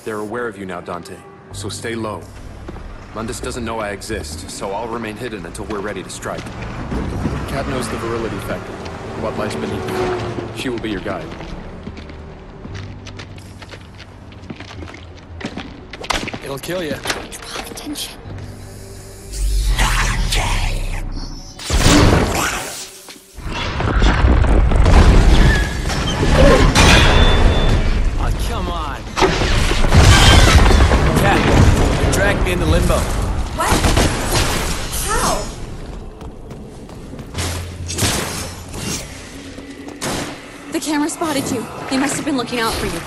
They're aware of you now, Dante, so stay low. Mundus doesn't know I exist, so I'll remain hidden until we're ready to strike. Kat knows the virility factor, what lies beneath you. She will be your guide. It'll kill you. Draw attention. Oh, come on. Kat, you dragged me into limbo. What? How? The camera spotted you. They must have been looking out for you.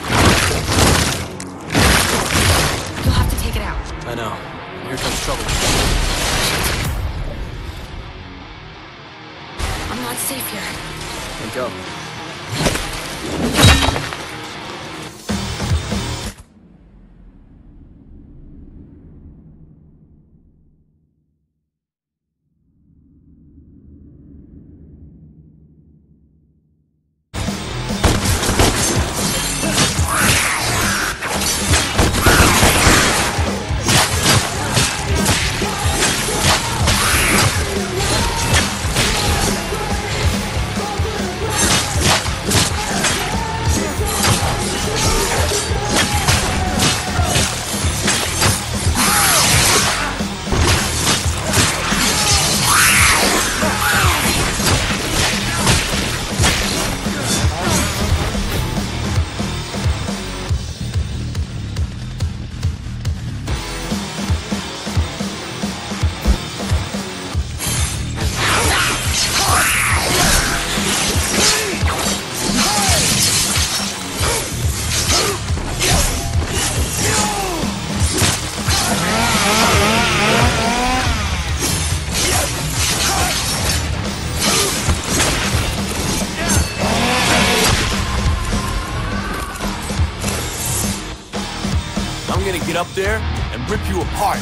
You'll have to take it out. I know. Here comes trouble. I'm not safe here. Then go. I'm gonna get up there and rip you apart.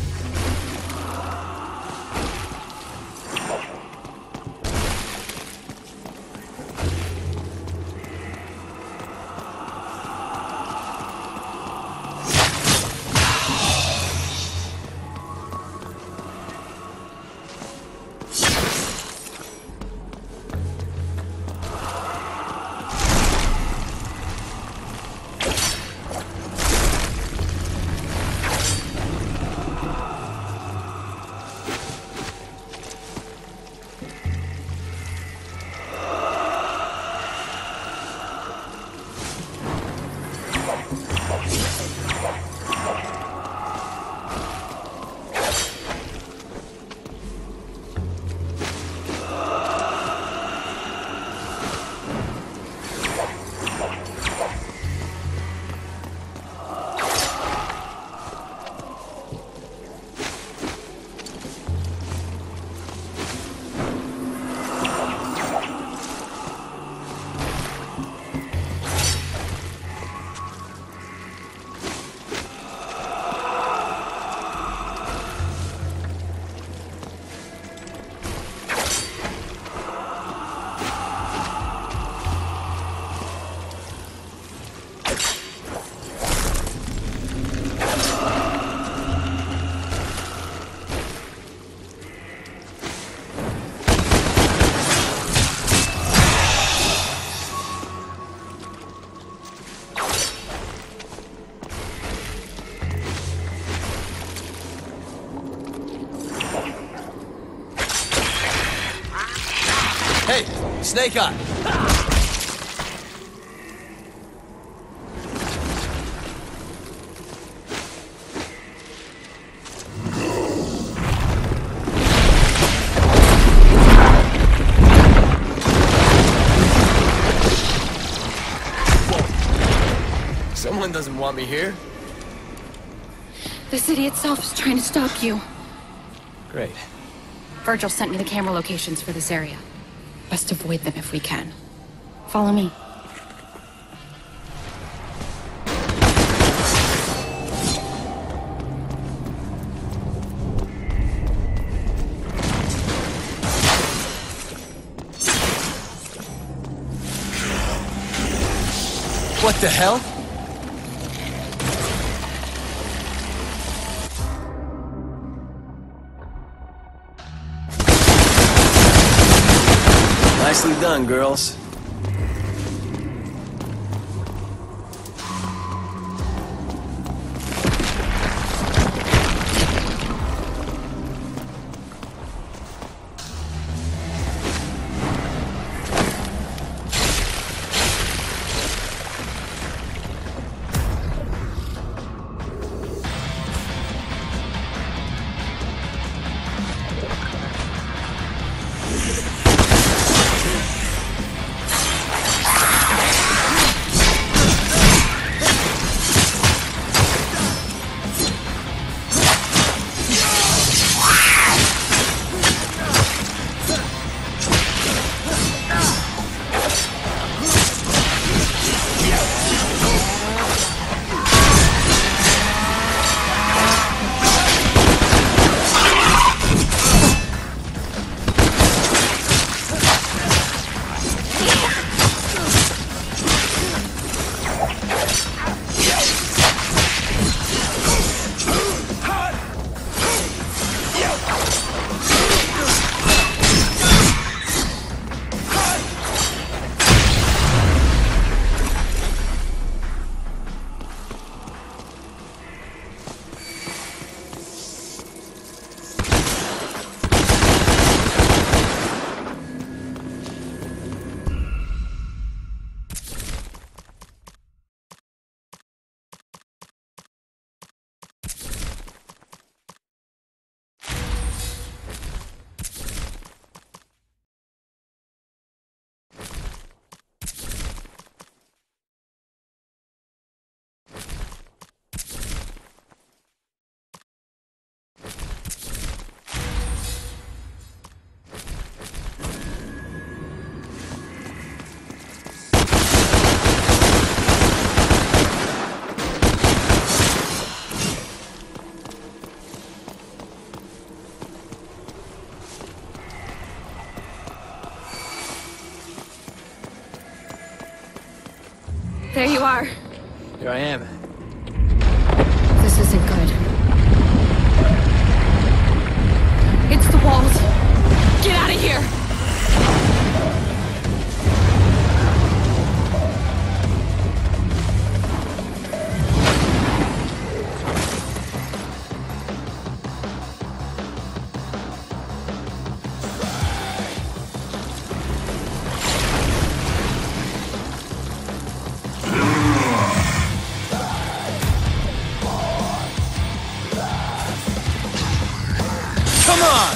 Hey, Snake Eye! Whoa. Someone doesn't want me here. The city itself is trying to stop you. Great. Virgil sent me the camera locations for this area. Best avoid them if we can. Follow me. What the hell? Nicely done, girls. There you are. Here I am. This isn't good. It's the walls. Get out of here! Come on!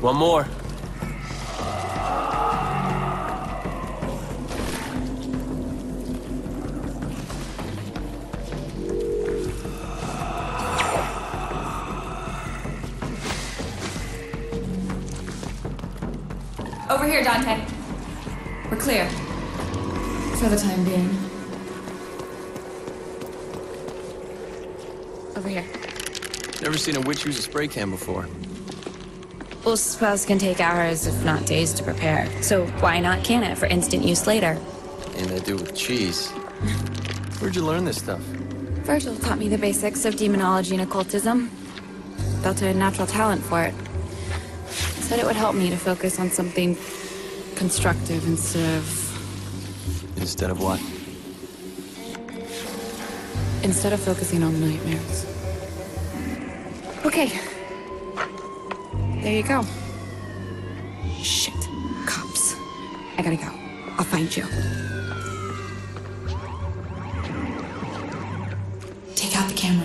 One more. Over here, Dante. We're clear. For the time being. Over here. Never seen a witch use a spray can before. Well, spells can take hours, if not days, to prepare. So why not can it for instant use later? And I do with cheese. Where'd you learn this stuff? Virgil taught me the basics of demonology and occultism. Felt I had natural talent for it. Said it would help me to focus on something constructive instead of... Instead of what? Instead of focusing on nightmares. Okay. There you go. Shit. Cops. I gotta go. I'll find you. Take out the camera.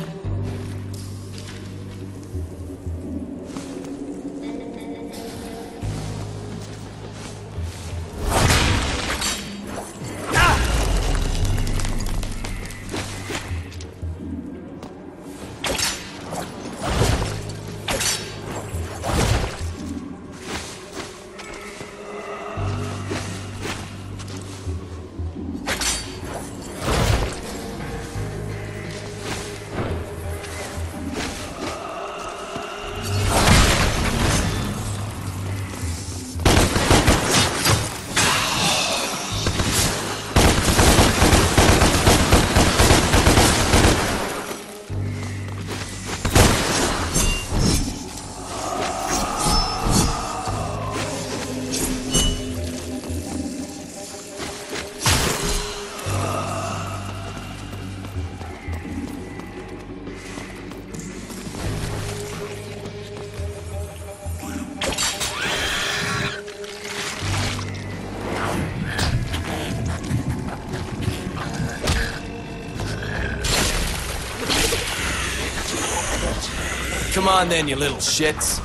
Come on then, you little shits.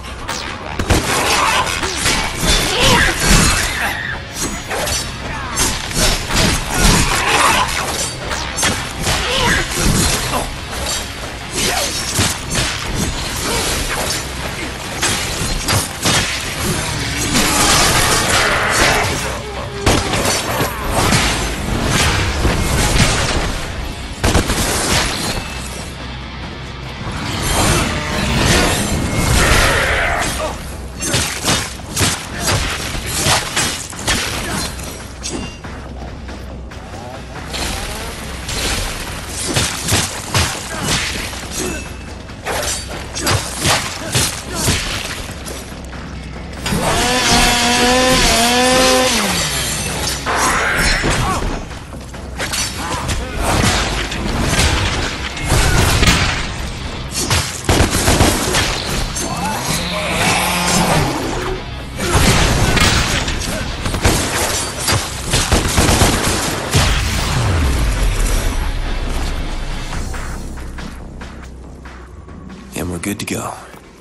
And we're good to go.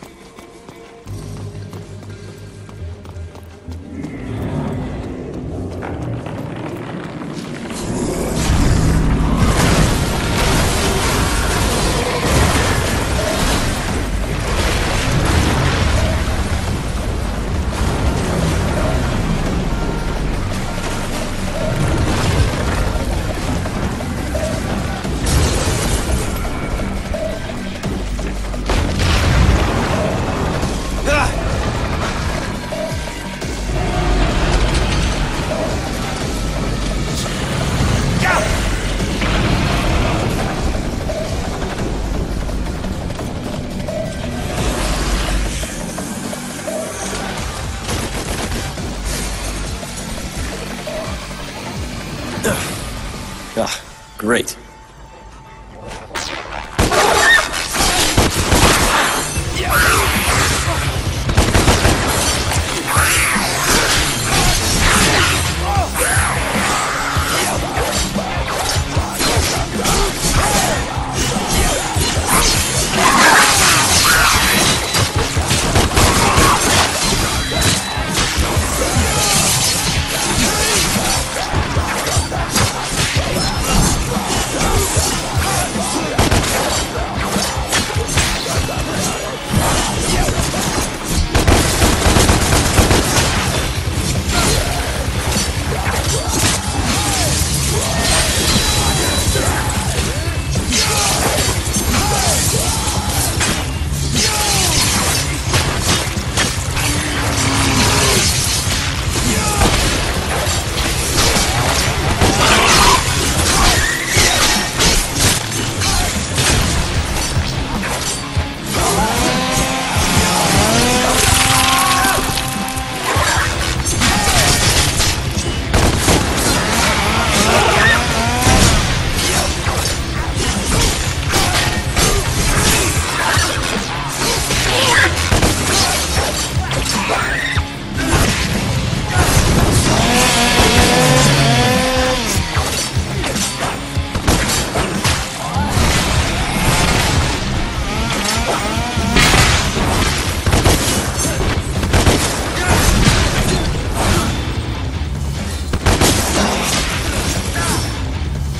Great.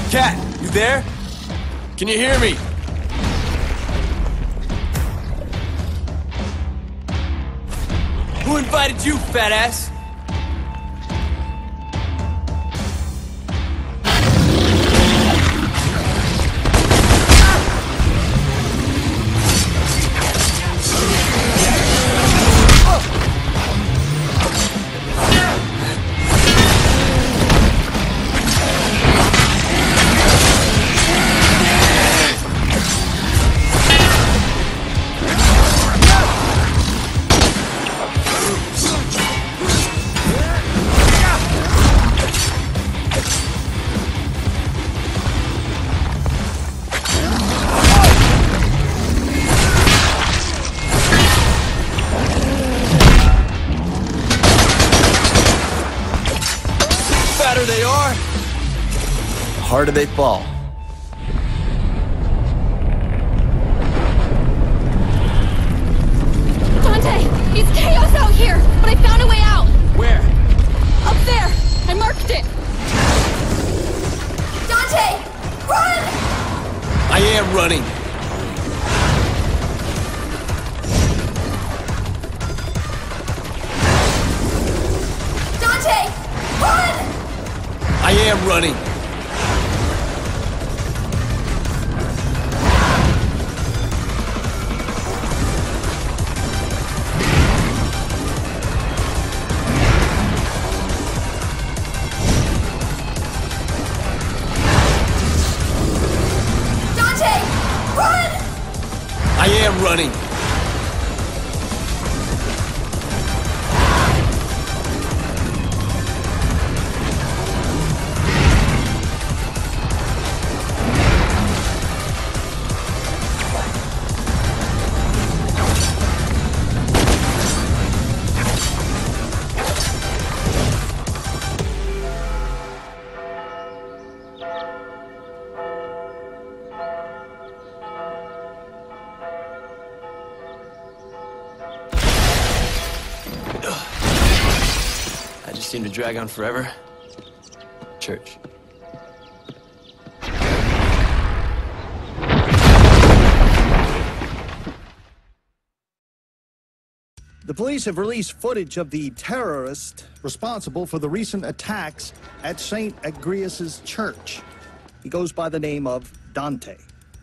Cat, you there? Can you hear me? Who invited you, fat ass? They are, the harder they fall. Dante! It's chaos out here, but I found a way out! Where? Up there! I marked it! Dante! Run! I am running. Dante! Run! I am running. Dante! Run! I am running. I just seem to drag on forever. Church. The police have released footage of the terrorist responsible for the recent attacks at St. Agrias' church. He goes by the name of Dante.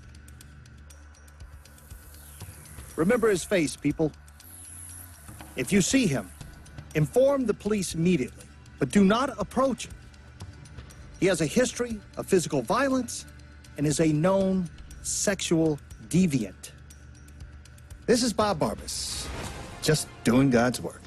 Remember his face, people. If you see him, inform the police immediately, but do not approach him. He has a history of physical violence and is a known sexual deviant. This is Bob Barbas, just doing God's work.